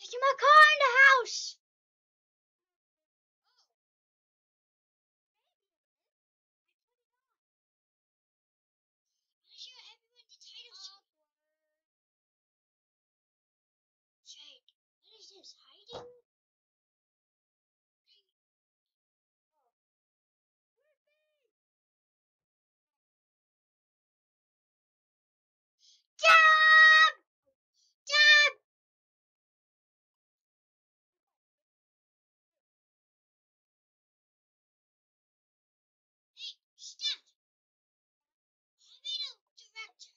Taking my car in the house. Show everyone the title screen. Jake, what is this? Hiding? Dab! Dab! Hey, stop! I'm a director.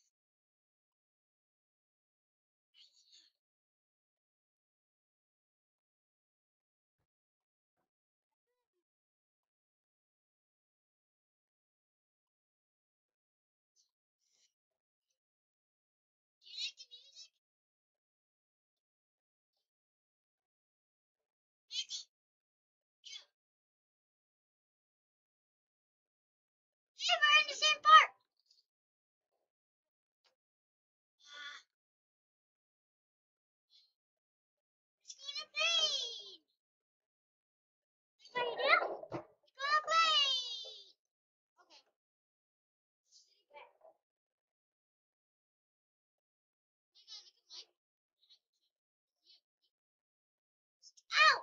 Do you like the music? Michael, Joe. Hey, we're in the same part. Let's go on a plane. What do you do? Let's go on a plane. Okay. Ow!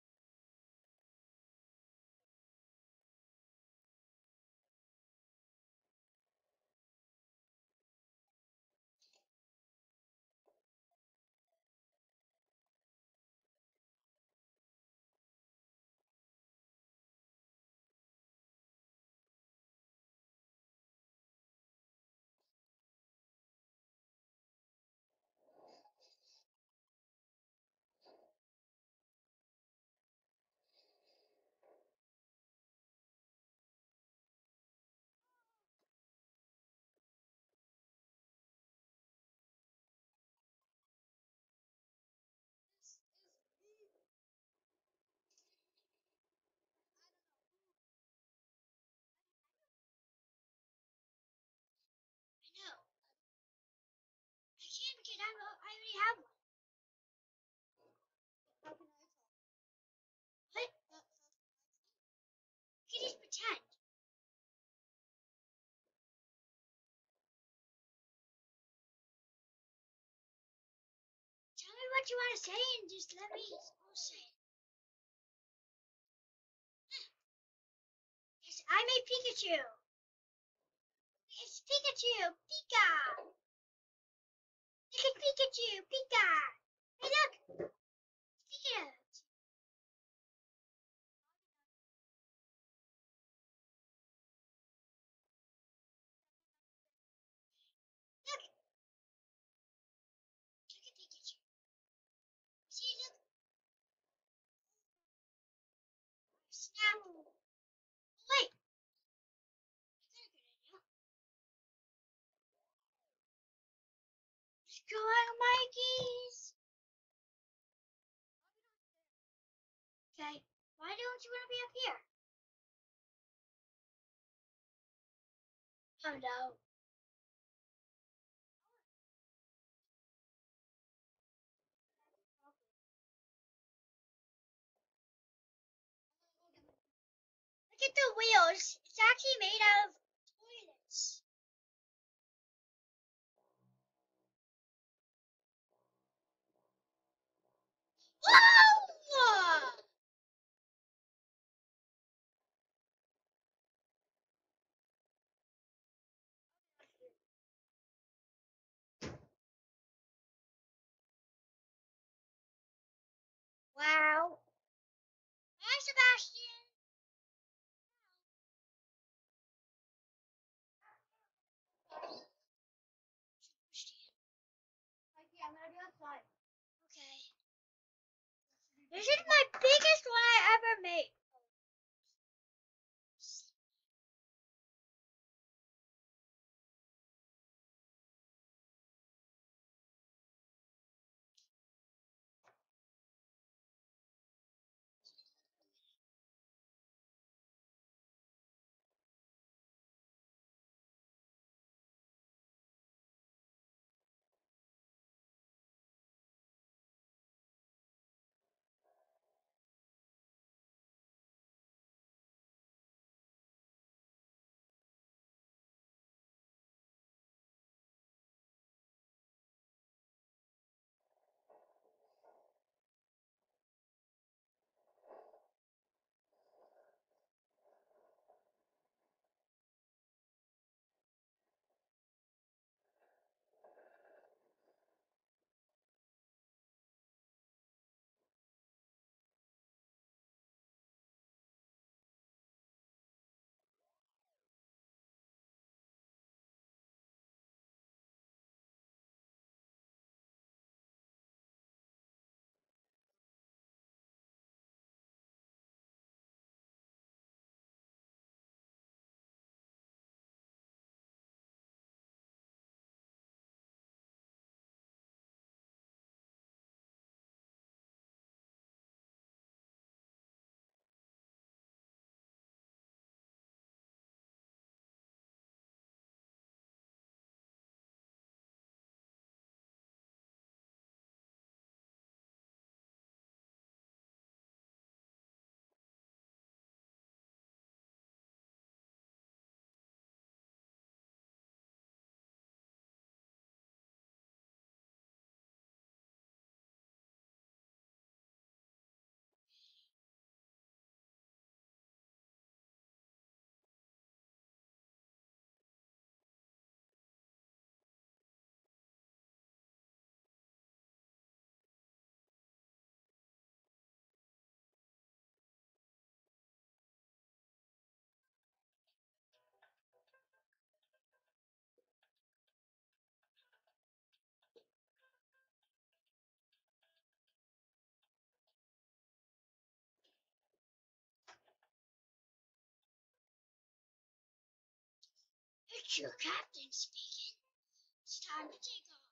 I know. I can't because I already have one. What? You can just pretend. Tell me what you want to say and just let me say it. Yes, I'm a Pikachu. It's Pikachu. Pika. Look at Pikachu. Pika. Hey, look. Pikachu. Look. Look at Pikachu. See, look. Snap. Wait. I got a good idea. Let's go on Mikey's. Okay. Why don't you want to be up here? Oh no. Look at the wheels. It's actually made out of toilets. Whoa! Wow. Hi, Sebastian. Okay, I'm gonna be outside. Okay. This is my biggest one I ever made. It's your captain speaking. It's time to take off.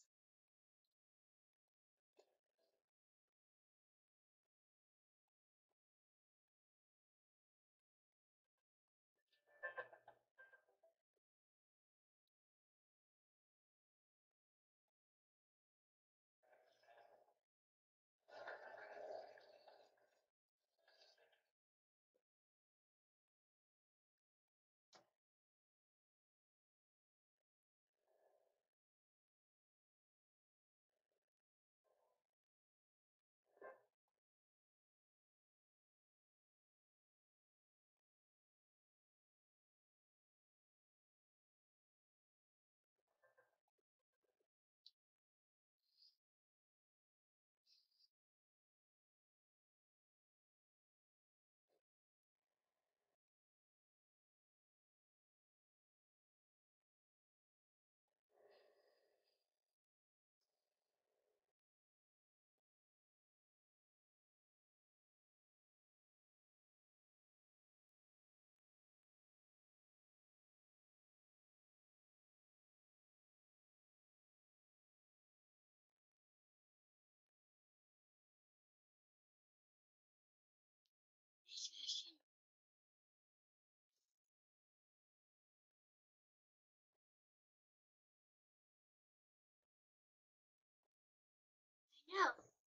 Next question. I know.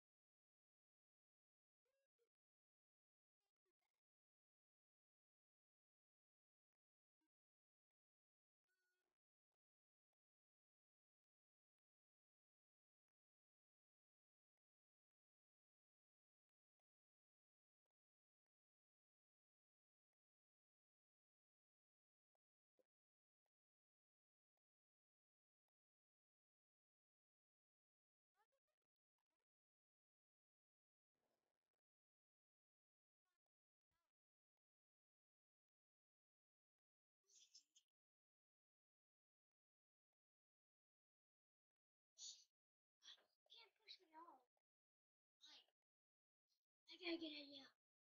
Can't push me off. I got a good idea.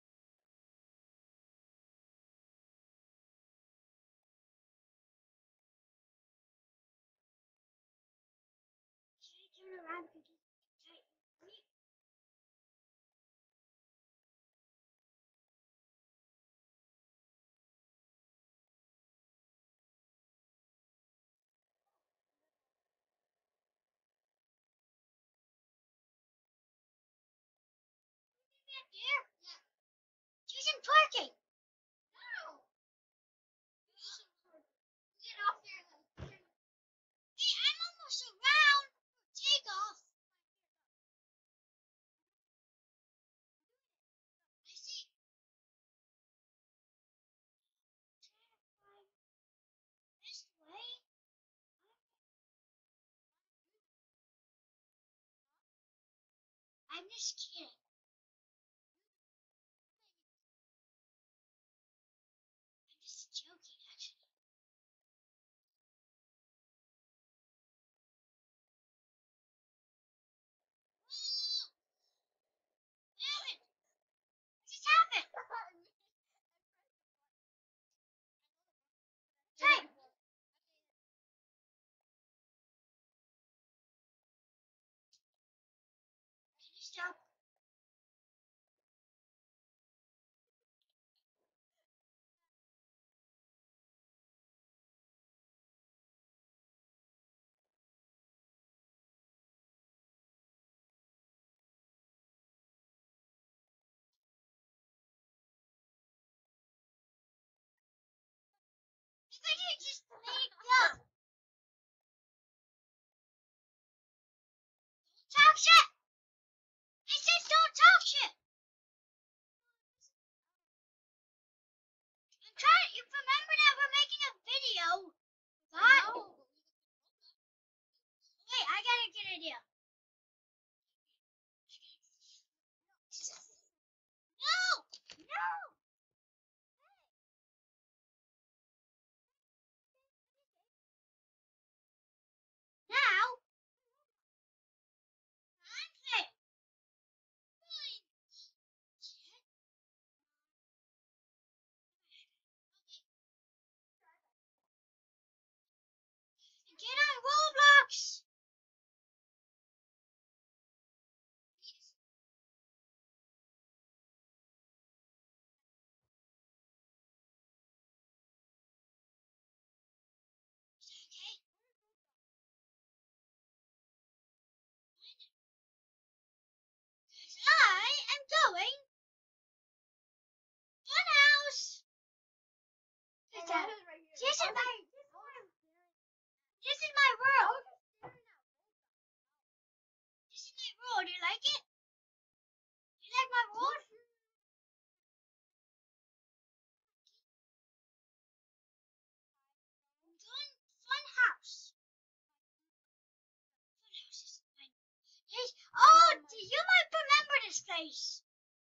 Should I turn around because wait. Back there? Yeah. Do some twerking. No. Get off there. Hey, I'm almost around. Take off. I see. Try to find this way. I'm just kidding. I'm just joking, actually. Whoa! What happened? What just happened? Hey! Can you stop? Because you just let it go. Don't talk shit. I said don't talk shit. I'm trying. You remember that we're making a video? God. Wait, I got a good idea. No! No! This is my world. This is my world. You like it? You like my world? Fun house. Fun house is mine. Yes. Oh, you might remember this place.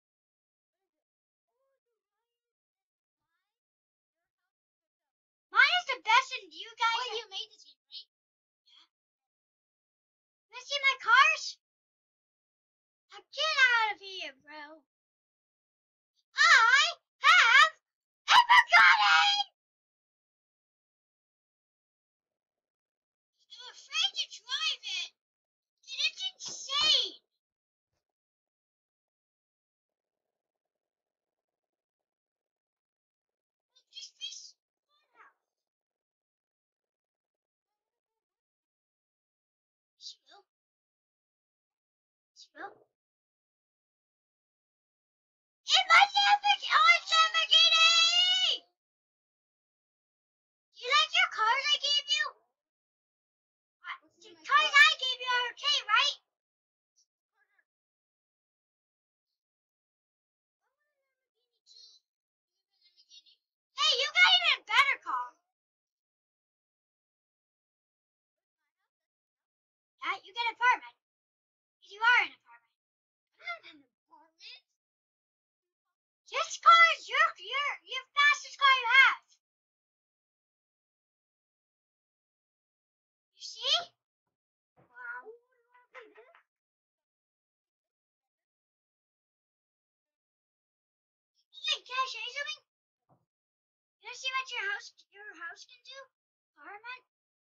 Mine is the best, and you guys. Well, you made this game, right? Yeah. Let's see my cars. Now get out of here, bro. I have a Bugatti. I'm afraid to drive it. It's insane. This fun house. She will. She will. In my Lamborghini! Oh, it's Lamborghini! Do you like your cars I gave you? The cars I gave you are okay, right? Hey, you got even a better car. Yeah, you get an apartment. You are in an apartment. I'm not in an apartment. This car is your fastest car you have. You see? Wow. Hey, can I show you something? You wanna see what your house can do? Apartment?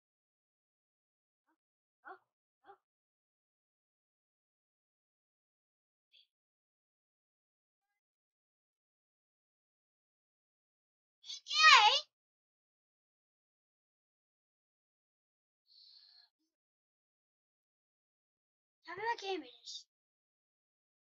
Oh, oh. Okay. Tell me what game it is.